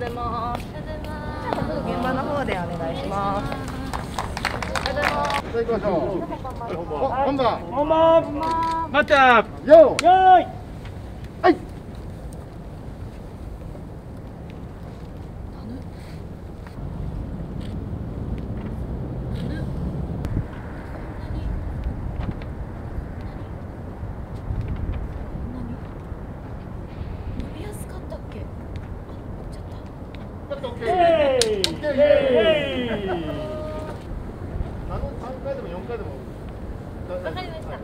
ざいます。早速現場の方でお願いします。おはようございます。 行きましょう。本番。 本番。マッチアップ。 よー。 よーい。 はい。3回でも4回でも。 わかりました。はい。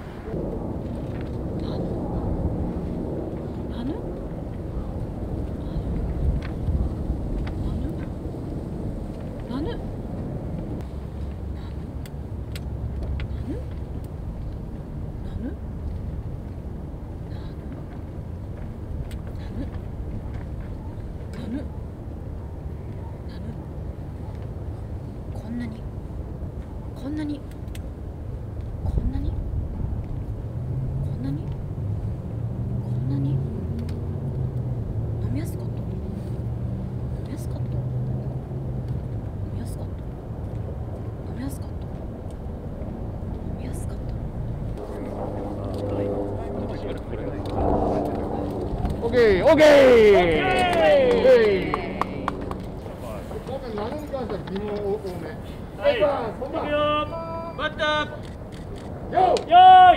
こんなにこんなにこんなにこんなにこんなに飲みやすかった飲みやすかった飲みやすかった飲みやすかった飲みやすかったオッケーオッケー。何に関しては疑問多め。 はい。行くよ。バッター。 よー。 よーい。はい。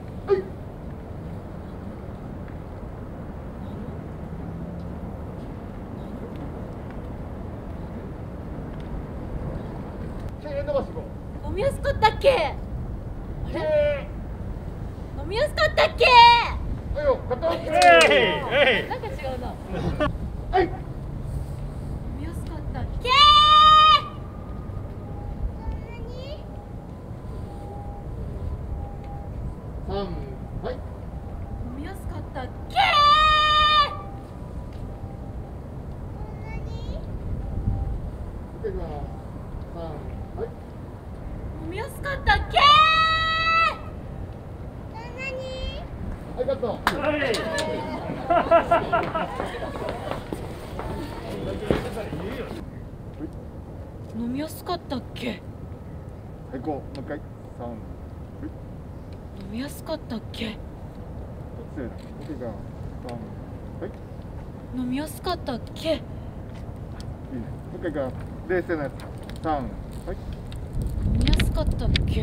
手伸ばしていこう。 飲みやすかったっけあれ飲みやすかったっけはいよ、カット。 なんか違うなはい。 飲みやすかったっけ 3、はい。 飲みやすかったっけ 3、はい。 飲みやすかったっけはい、カット。 はい。 飲みやすかったっけはい、こう、もう一回。3、 飲みやすかったっけ失礼だ。OK が3、はい。 飲みやすかったっけいいね。もう一回が冷静なやつ。3、はい。 飲みやすかったっけ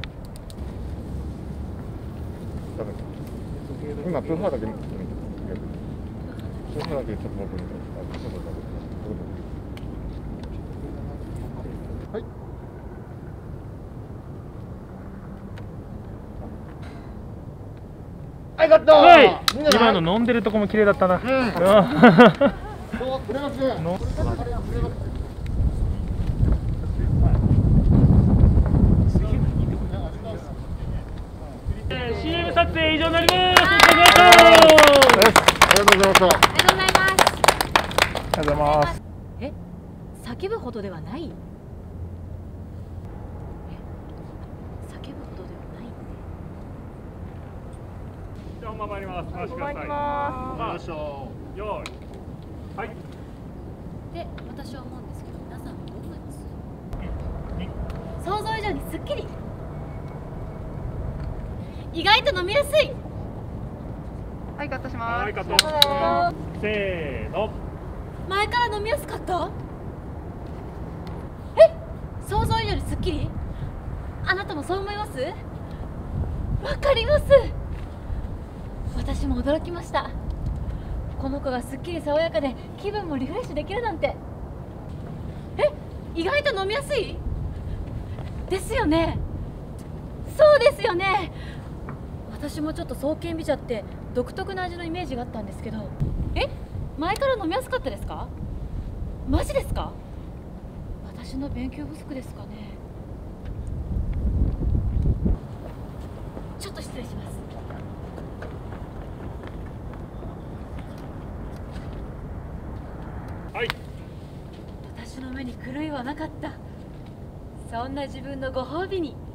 ダメ。今プーハーだけ見てみて。プーハーだけちょっと僕に。はい。はい、カット。 はい。今の飲んでるとこも綺麗だったな。CM 撮影以上になります。 ありがとうございました。 ありがとうございます。 ありがとうございます。 え、叫ぶほどではない。叫ぶほどではない。 じゃあ本番参ります。回してください。よーい。はい。 で、私は思うんですけど、皆さんはどう思います？想像以上にすっきり。意外と飲みやすい。はい、カットします。 はい、カット。せーの。 前から飲みやすかった？え、想像以上にすっきり？あなたもそう思います？わかります。私も驚きました。この子がすっきり爽やかで気分もリフレッシュできるなんて。え、意外と飲みやすい？ですよね。そうですよね。私もちょっと爽健美茶って独特な味のイメージがあったんですけど、え、前から飲みやすかったですか？マジですか？私の勉強不足ですかね。ちょっと失礼します。 はい。 私の目に狂いはなかった。そんな自分のご褒美に